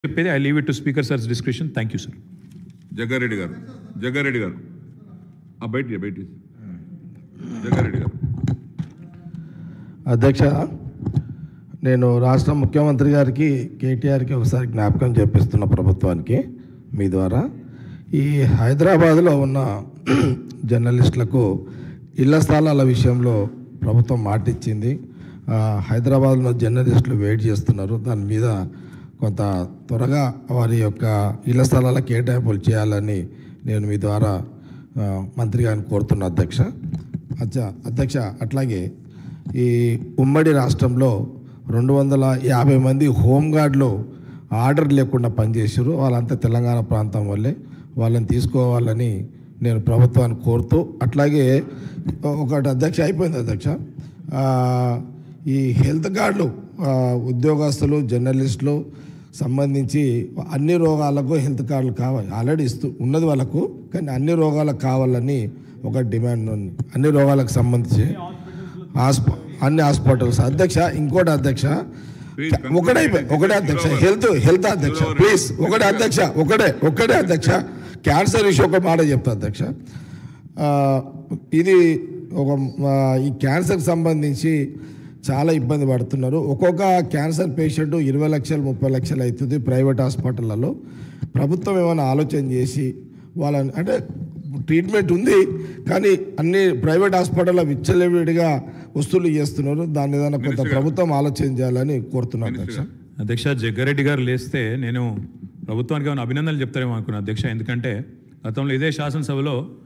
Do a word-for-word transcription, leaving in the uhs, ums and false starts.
చెప్పేది I leave it to speaker sir's description. Thank you sir. Jaggareddy గారు జగ్గారెడ్డి గారు ఆ బయట బయట జగ్గారెడ్డి గారు. అధ్యక్ష, నేను రాష్ట్ర ముఖ్యమంత్రి గారికి కేటీఆర్కి ఒకసారి జ్ఞాపకం చేపిస్తున్న ప్రభుత్వానికి మీ ద్వారా, ఈ హైదరాబాద్లో ఉన్న జర్నలిస్టులకు ఇళ్ల స్థలాల విషయంలో ప్రభుత్వం మాట ఇచ్చింది. హైదరాబాద్లో జర్నలిస్టులు వెయిట్ చేస్తున్నారు. దాని మీద కొంత త్వరగా వారి యొక్క ఇళ్ల స్థలాల కేటాయింపులు చేయాలని నేను మీ ద్వారా మంత్రి గారిని కోరుతున్నా అధ్యక్ష. అచ్చా అధ్యక్ష, అట్లాగే ఈ ఉమ్మడి రాష్ట్రంలో రెండు వందల యాభై మంది హోంగార్డులు ఆర్డర్ లేకుండా పనిచేసారు. వాళ్ళంతా తెలంగాణ ప్రాంతం వల్లే, వాళ్ళని తీసుకోవాలని నేను ప్రభుత్వాన్ని కోరుతూ, అట్లాగే ఒకటి అధ్యక్ష అయిపోయింది అధ్యక్ష, ఈ హెల్త్ కార్డులు ఉద్యోగస్తులు జర్నలిస్టులు సంబంధించి అన్ని రోగాలకు హెల్త్ కార్డులు కావాలి. ఆల్రెడీ ఇస్తూ ఉన్నది వాళ్ళకు, కానీ అన్ని రోగాలకు కావాలని ఒక డిమాండ్ ఉంది. అన్ని రోగాలకు సంబంధించి హాస్ప అన్ని హాస్పిటల్స్ అధ్యక్ష. ఇంకోటి అధ్యక్ష, ఒకటే ఒకటే అధ్యక్ష, హెల్త్ హెల్త్ అధ్యక్ష ప్లీజ్, ఒకటే అధ్యక్ష, ఒకటే ఒకటే అధ్యక్ష, క్యాన్సర్ ఇష్యూ ఒక మాట చెప్తా అధ్యక్ష. ఇది ఒక ఈ క్యాన్సర్కి సంబంధించి చాలా ఇబ్బంది పడుతున్నారు. ఒక్కొక్క క్యాన్సర్ పేషెంట్ ఇరవై లక్షలు ముప్పై లక్షలు అవుతుంది ప్రైవేట్ హాస్పిటళ్ళలో. ప్రభుత్వం ఏమైనా ఆలోచన చేసి వాళ్ళని, అంటే ట్రీట్మెంట్ ఉంది కానీ అన్ని ప్రైవేట్ హాస్పిటల్లో విచ్చలవిడిగా వస్తువులు చేస్తున్నారు. దాన్ని ఏదైనా కొంత ప్రభుత్వం ఆలోచన చేయాలని కోరుతున్నాను అధ్యక్ష. అధ్యక్ష, జగ్గారెడ్డి గారు లేస్తే నేను ప్రభుత్వానికి ఏమైనా అభినందనలు చెప్తారేమో అనుకున్నాను అధ్యక్ష. ఎందుకంటే గతంలో ఇదే శాసనసభలో